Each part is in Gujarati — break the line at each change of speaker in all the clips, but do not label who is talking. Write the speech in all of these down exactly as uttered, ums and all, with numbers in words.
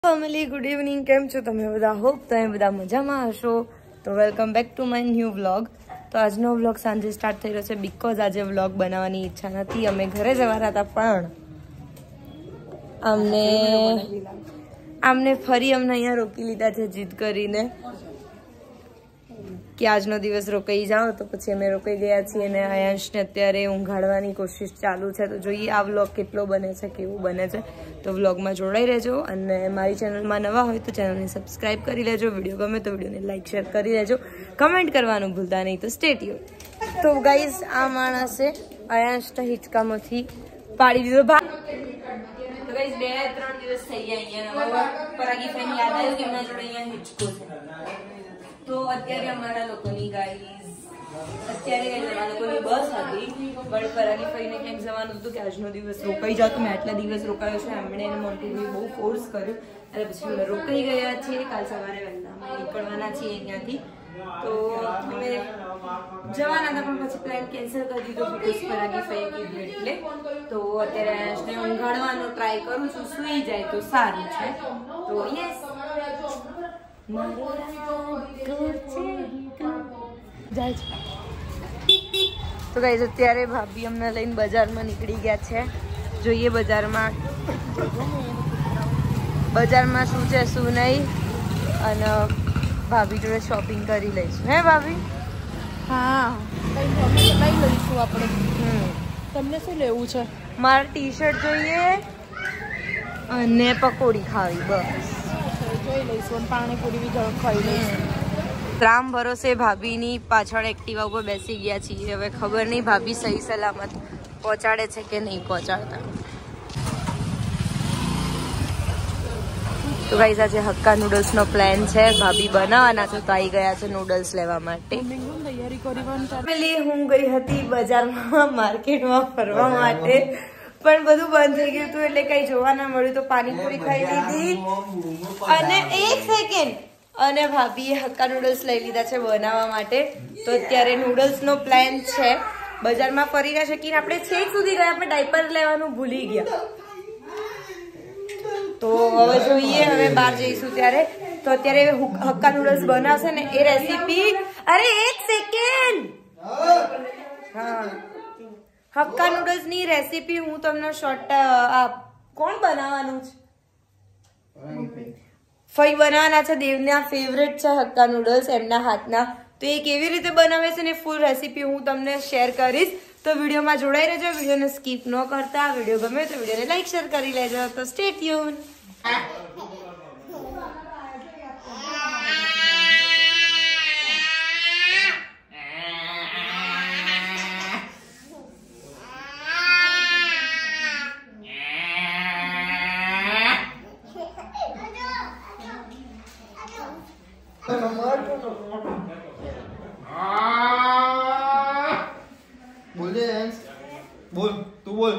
ફેમિલી ગુડ ઇવનિંગ, કેમ છો તમે બધા? હોપ તમે બધા મજામાં હશો. તો welcome back to my new vlog. તો આજનો વ્લોગ સાંજે સ્ટાર્ટ થઈ રહ્યો છે બીકોઝ આજે વ્લોગ બનાવવાની ઈચ્છા નથી. અમે ઘરે જવાના હતા પણ અમને આમને ફરી અમને અહીંયા રોકી લીધા છે જીદ કરીને કે આજનો દિવસ રોકાઈ જાઓ. તો પછી અમે રોકાઈ ગયા છીએ અને આયાંશને અત્યારે ઊંઘાડવાની કોશિશ ચાલુ છે. તો જોઈએ આ વ્લોગ કેટલો બને છે, કેવું બને છે. તો વ્લોગમાં જોડાઈ રહેજો અને મારી ચેનલમાં નવા હોય તો ચેનલને સબસ્ક્રાઈબ કરી લેજો. વિડીયો ગમે તો વિડીયોને લાઈક શેર કરી લેજો. કમેન્ટ કરવાનું ભૂલતા નહીં. તો સ્ટે ટ્યુન. તો ગાઈઝ આ માણસે આયાંશના હિંચકામાંથી પાડી દીધો ભાગ. તો ગાઈઝ બે ત્રણ દિવસ થઈ ગયા અહીંયા પરાગી ફેન યાદ આવ્યું કે એમના જોડે અહીંયા હિંચકો છે. તો અત્યારે અમારા લોકોની ગાઈઝ અત્યારે અમારા લોકોની બસ હતી પણ પરાગી ફઈને ક્યાંક જવાનું હતું કે આજનો દિવસ રોકાઈ જાવ. તો મેં આટલા દિવસ રોકાયો છે એમણે એને મોન્ટીને બહુ ફોર્સ કર્યું અને પછી અમે રોકાઈ ગયા છીએ. કાલ સવારે વહેલા અમે નીકળવાના છીએ અહીંયાથી. તો અમે જવાના હતા પણ પછી પ્લાન કેન્સલ કરી દીધો બીકોઝ પરાગી ફઈ કીધું એટલે. તો અત્યારે આયાંશને ઊંઘાડવાનો ટ્રાય કરું છું, સૂઈ જાય તો સારું છે. તો યસ તો ગાઈઝ અત્યારે ભાભી અમને લઈને બજારમાં નીકળી ગયા છે. જોઈએ બજારમાં બજારમાં શું છે શું નહીં અને ભાભી જોડે શોપિંગ કરી લઈશું. હે ભાભી?
હા લઈ લઈશું આપણે. હમ તમને શું લેવું છે?
મારે ટી શર્ટ જોઈએ અને પકોડી ખાવી બસ.
જોઈ લઈશું. પાણીપુરી બી ખાઈ લઈશું.
રામ ભરોસે ભાભીની પાછળ એક્ટિવા ઉપર બેસી ગયા છીએ. હવે ખબર નહીં ભાભી સહી સલામત પહોંચાડે છે કે નહીં પહોંચાડતા. તો ગાઈઝ આજે હક્કા નૂડલ્સનો પ્લાન છે. ભાભી બનાવવાના છે તો આવી ગયા છે નૂડલ્સ લેવા માટે. ફેમિલી હું ગઈ હતી બજારમાં માર્કેટમાં ફરવા માટે પણ બધું બંધ થઈ ગયું હતું એટલે કઈ જોવા ના મળ્યું. તો પાણીપુરી ખાઈ લીધી અને એક સેકન્ડ અને ભાભીએ હક્કા નૂડલ્સ લઈ લીધા છે બનાવવા માટે. તો અત્યારે નૂડલ્સનો પ્લાન છે. બજારમાં ફરી ના શકીને આપણે છેક સુધી ગયા, આપણે ડાયપર લેવાનું ભૂલી ગયા. તો હવે જોઈએ હવે બહાર જઈશું ત્યારે. તો અત્યારે હક્કા નૂડલ્સ બનાવશે ને એ રેસીપી. અરે એક સેકન્ડ. હા હક્કા નૂડલ્સ ની રેસીપી હું તમને શોર્ટ કોણ બનાવવાનું છે? ફઈ બનાવવાના છે. દેવના ફેવરેટ છે હક્કા નૂડલ્સ એમના હાથના. તો એ કેવી રીતે બનાવે છે ને ફૂલ રેસીપી હું તમને શેર કરીશ. તો વિડીયોમાં જોડાઈ રહેજો. વિડીયોને સ્કીપ ન કરતા. વિડીયો ગમે તો વિડીયોને લાઈક શેર કરી લેજો. તો સ્ટે ટ્યુન.
बोल दे बोल तू बोल.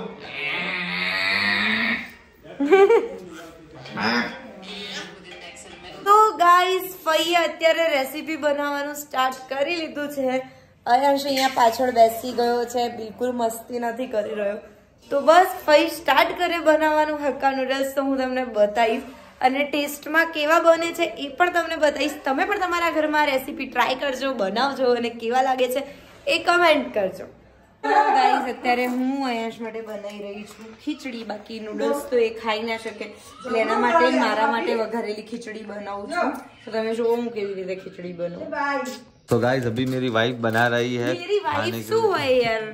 તો ગાઈઝ ફઈએ અત્યારે રેસીપી બનાવવાનું સ્ટાર્ટ કરી લીધું છે. આયાંશ અહીંયા પાછળ બેસી ગયો છે, બિલકુલ મસ્તી નથી કરી રહ્યો. તો બસ ફઈ સ્ટાર્ટ કરે બનાવવાનું હક્કા નૂડલ્સ. તો હું તમને બતાવીશ અને ટેસ્ટમાં કેવા બને છે એ પણ તમને બતાવીશ. તમે પણ તમારા ઘરમાં રેસીપી ટ્રાય કરજો, બનાવજો અને કેવા લાગે છે એ કમેન્ટ કરજો. ગાઈઝ અત્યારે હું આયાંશ માટે બનાવી રહી છું ખીચડી. બાકી નૂડલ્સ તો એ ખાઈ ના શકે એટલે એના માટે મારા માટે વઘારેલી ખીચડી બનાવું છું. તો તમે જોવો હું કેવી રીતે ખીચડી બનાવું.
तो गाइस अभी मेरी वाइफ बना रही है.
मेरी वाइफ શું હોય યાર?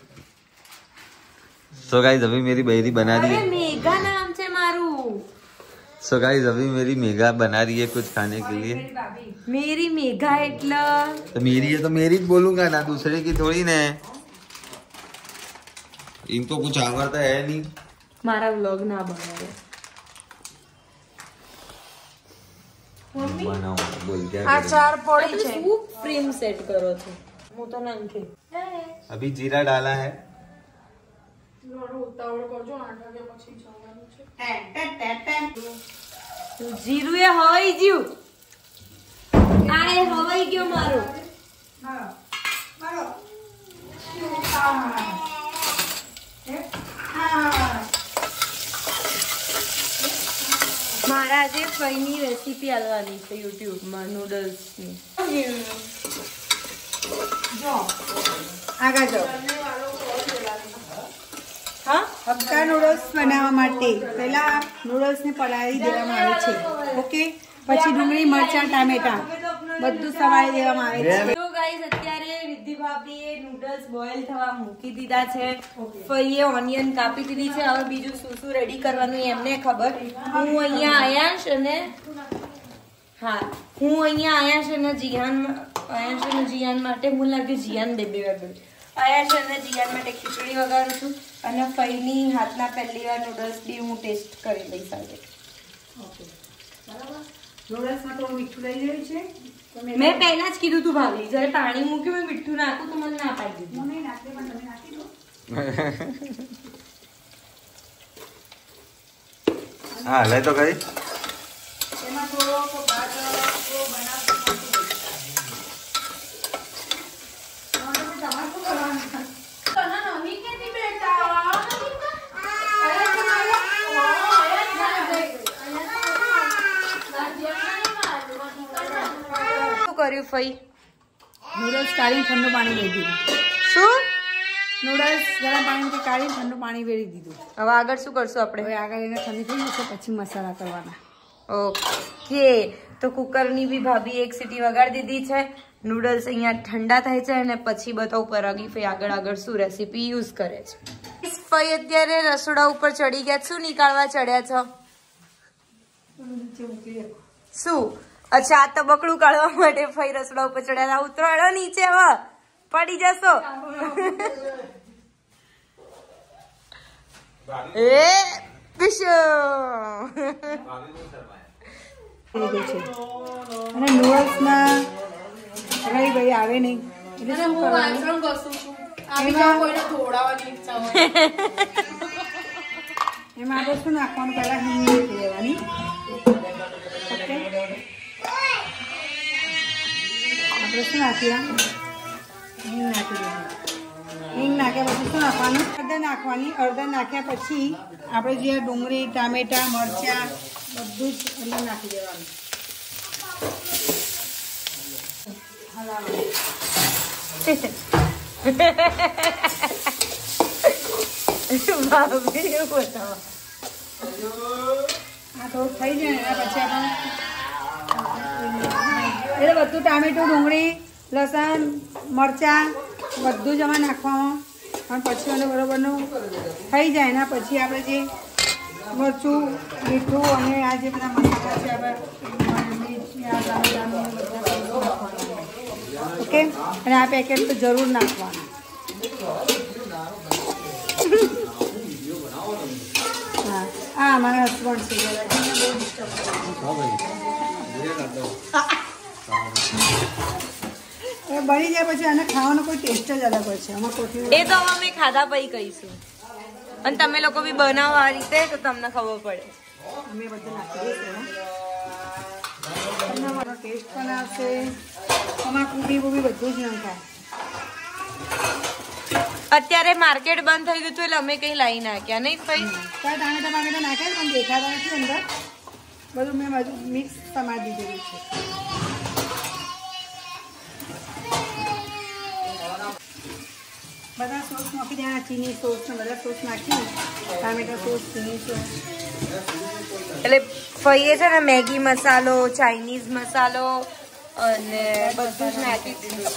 So गाइस अभी मेरी बहरी बना रही
અરે
है.
મેઘા નામ છે મારું.
So गाइस अभी मेरी मेघा बना रही है कुछ खाने के लिए.
मेरी मेघा એટલે
तो मेरी है तो मेरी ही बोलूंगा ना, दूसरे की थोड़ी ना है. इनको कुछ आवड़ता है नहीं.
મારા વ્લોગ ના બનાવે.
बनाओ बोल क्या
આ
करें?
ચાર પડી છે.
શું ફ્રેમ સેટ કરો છો? હું તો નથી.
अभी जीरा डाला है.
ઉતાવળ કરજો, આઠ વાગ્યા પછી જવાનું છે.
જીરું એ હવાઈ ગયું. આ એ હવાઈ ગયો મારો.
હા મારો. હા હા
મારા આજે ફઈની રેસીપી આલવાની છે યુટ્યુબમાં નૂડલ્સની.
જો આગળ જો
હા
હક્કા નૂડલ્સ બનાવવા માટે પહેલા નૂડલ્સને પલાળી દેવામાં આવે છે. ઓકે, પછી ડુંગળી, મરચાં, ટામેટા બધું સવારી દેવામાં આવે છે.
તો ગાઈસ અત્યારે વિધિ ભાભીએ નૂડલ્સ બોઇલ થવા મૂકી દીધા છે. ફઈએ ઓનિયન કાપી દીધી છે. હવે બીજું શું શું રેડી કરવાનું એ એમને ખબર. હું અહીંયા આયાશ અને હા હું અહીંયા આયાશ અને જીયાન આયાશ અને જીયાન માટે હું લાગ્યું જીયાન બેબી વાગર આયાશ અને જીયાન માટે ખીચડી વગાડું છું અને ફઈની હાથના પહેલી વાર નૂડલ્સ બી હું ટેસ્ટ કરી લઈશ આજે.
નૂડલ્સમાં થોડું મીઠું લઈ રહ્યું છે.
મેં પહેલા જ કીધું તું ભાભી જયારે પાણી મૂક્યું મેં મીઠું નાખું તો મને ના પાડી દીધું.
નહીં નાખે પણ તમે નાખી દો.
હા લે તો કરી
એમાં થોડો ભાત બનાવતો
કર્યું ફઈ
નૂડલ્સ કાઢીને ઠંડુ પાણી વેરી દીધું.
શું
નૂડલ્સ ગરમ પાણીથી કાઢીને ઠંડુ પાણી વેરી દીધું.
હવે આગળ શું કરશું આપણે?
હવે આગળ એને ઠંડી થઈ જશે પછી મસાલા કરવાના.
ઓકે, તો કુકરની બી ભાભી એક સીટી વગાડી દીધી છે. નૂડલ્સ અહીંયા ઠંડા થાય છે અને પછી બતાવું પરાગી ફઈ આગળ આગળ શું રેસીપી યુઝ કરે છે. ફઈ અત્યારે રસોડા ઉપર ચડી ગયા. શું નીકાળવા ચડ્યા છો? શું? અચ્છા, આ તબકડું કાઢવા માટે ફઈ રસોડા ઉપર ચડ્યા. ઉતરો નીચે, હવે પડી જશો. એ બિશો
અને નૂડલ્સમાં રહી ગઈ આવે નહીં એટલે શું કરવાનું? એમાં આપણે શું નાખવાનું? પહેલા હિંગ નાખી દેવાની. ઓકે, આપણે શું નાખ્યા? હિંગ નાખી દેવાની. હિંગ નાખ્યા પછી શું નાખવાનું? હળદર નાખવાની. હળદર નાખ્યા પછી આપણે જે ડુંગળી, ટામેટા, મરચાં બધું જ અંદર નાખી દેવાનું.
ભાભી બતાવો.
આ થોડુંક થઈ જાય એના પછી આપણે એટલે બધું ટામેટું, ડુંગળી, લસણ, મરચાં બધું જ આમાં નાખવામાં અને પછી એને બરોબરનું થઈ જાય એના પછી આપણે જે મરચું, મીઠું અને આ જે બધા મસાલા છે આપણે ઓકે. અને આ પેકેટ તો જરૂર નાખવાનું. હા, આ અમારા હસબન્ડ છે. બની જાય પછી આને ખાવાનો કોઈ ટેસ્ટ જ અલગ હોય છે. આમાં કોથમીર
એ તો અમે ખાધા પછી કહીશું અને તમે લોકો બી બનાવો આ રીતે તો તમને ખબર પડે.
અમે બધું નાખી દઈશું. મારો ટેસ્ટ પણ આવશે. આમાં કુબી બુબી બધું જ નાખાય.
અત્યારે માર્કેટ બંધ થઈ ગયું હતું એટલે અમે કઈ લાવી નાખ્યા નહીં ભાઈ.
ત્યાં ટામેટા બામેટા નાખે પણ દેખાતા નથી અંદર. બધું મેં બધું મિક્સ સમારી દીધેલું છે. બધા સોસ નાખી દેવાના. ચીની સોસ ને બધા સોસ નાખી ટામેટા સોસ, ચીની સોસ.
એટલે ફઈએ છે ને મેગી મસાલો, ચાઇનીઝ મસાલો અને બધું જ નાખી દીધું.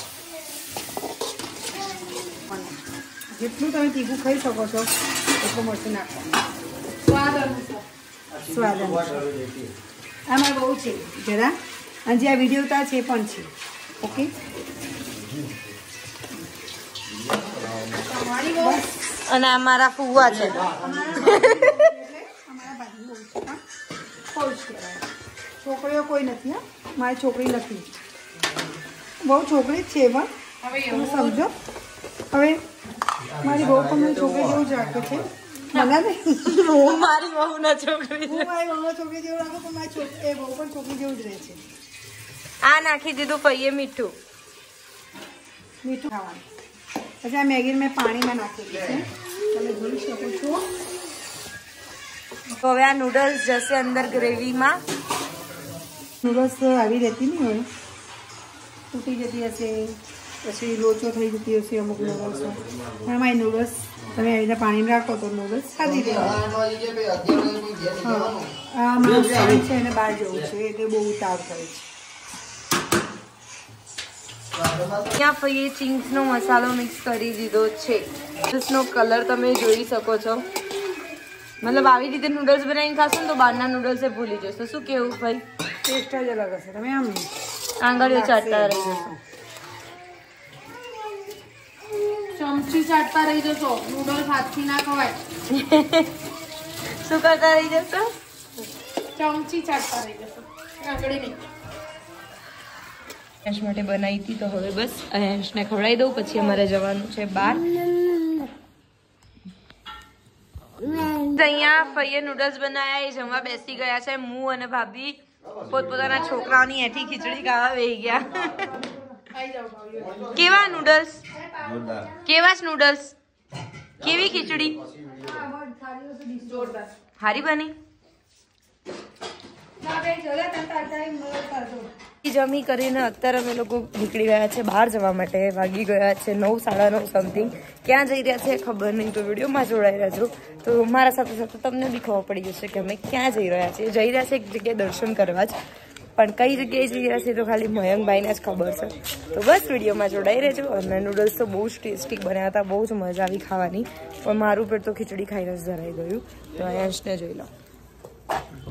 જેટલું તમે તીખું ખાઈ શકો છો એટલું મરચું નાખવાનું. સ્વાદ અનુસાર. આમાં બહુ છે જરા. અને જે આ વિડીયો ઉતાર છે એ પણ છે. ઓકે,
અને આ મારા ફુવા છે.
છોકરીઓ કોઈ નથી. હા, મારી છોકરી નથી. બહુ છોકરી જ છે પણ તમે સમજો. હવે મારી બહુ પણ મારી છોકરી જેવું જ રાખે છે. મને
હું મારી બહુ ના છોકરી
હું મારી બહુ છોકરી જેવું રાખું પણ મારી છોકરી એ બહુ પણ છોકરી જેવું જ રહે છે.
આ નાખી દીધું ફઈએ મીઠું.
મીઠું ખાવાનું. પછી આ મેગી મેં પાણીમાં નાખેલી છે. તમે જોઈ શકો છો.
તો હવે આ નૂડલ્સ જશે અંદર ગ્રેવીમાં.
નૂડલ્સ આવી રહેતી નહીં હોય, તૂટી જતી હશે, પછી લોચો થઈ જતી હશે અમુક નૂડલ્સ. એમાં એ નૂડલ્સ તમે આવી રીતે પાણીમાં રાખો તો નૂડલ્સ સાજી રહેવાય. હા મારું સારું છે અને બહાર જવું છે એટલે બહુ તાવ થાય છે.
ત્યાં ફઈએ ચિંગ્સનો મસાલો મિક્સ કરી દીધો છે. નૂડલ્સનો કલર તમે જોઈ શકો છો. મતલબ આવી રીતે નૂડલ્સ બનાવીને ખાશો ને તો બહારના નૂડલ્સ એ ભૂલી જશો. શું કેવું ભાઈ?
ટેસ્ટ જ અલગ હશે. તમે આમ
આંગળીઓ ચાટતા રહી જશો.
ચમચી ચાટતા રહી જશો. નૂડલ્સ હાથથી ના ખવાય.
શું કરતા રહી જશો?
ચમચી ચાટતા રહી જશો, આંગળી નહીં.
અંશ માટે બનાવી હતી તો હવે બસ અંશને ખવડાવી દઉં, પછી અમારે જવાનું છે બહાર. અહીંયા ફઈએ નૂડલ્સ બનાવ્યા, એ જમવા બેસી ગયા છે. હું અને ભાભી પોતપોતાના છોકરાઓની એઠી ખીચડી ખાવા બેસી ગયા. કેવા નૂડલ્સ? કેવા જ નૂડલ્સ? કેવી ખીચડી? હારી બની? જમી કરીને અત્યારે અમે લોકો નીકળી ગયા છે બહાર જવા માટે. વાગી ગયા છે નવ સાડા નવ સમથિંગ. ક્યાં જઈ રહ્યા છે ખબર નહીં, તો વિડીયોમાં જોડાઈ રહેજો. તો મારા સાથે સાથે તમને બી ખબર પડી જશે કે અમે ક્યાં જઈ રહ્યા છીએ. જઈ રહ્યા છે એક જગ્યાએ દર્શન કરવા જ, પણ કઈ જગ્યાએ જઈ રહ્યા છે તો ખાલી મયંકભાઈને જ ખબર છે. તો બસ વિડીયોમાં જોડાઈ રહેજો. અને નૂડલ્સ તો બહુ જ ટેસ્ટી બન્યા હતા, બહુ જ મજા આવી ખાવાની. પણ મારું પેટ તો ખીચડી ખાઈને જ ધરાઈ ગયું. તો અંશને જોઈ લો.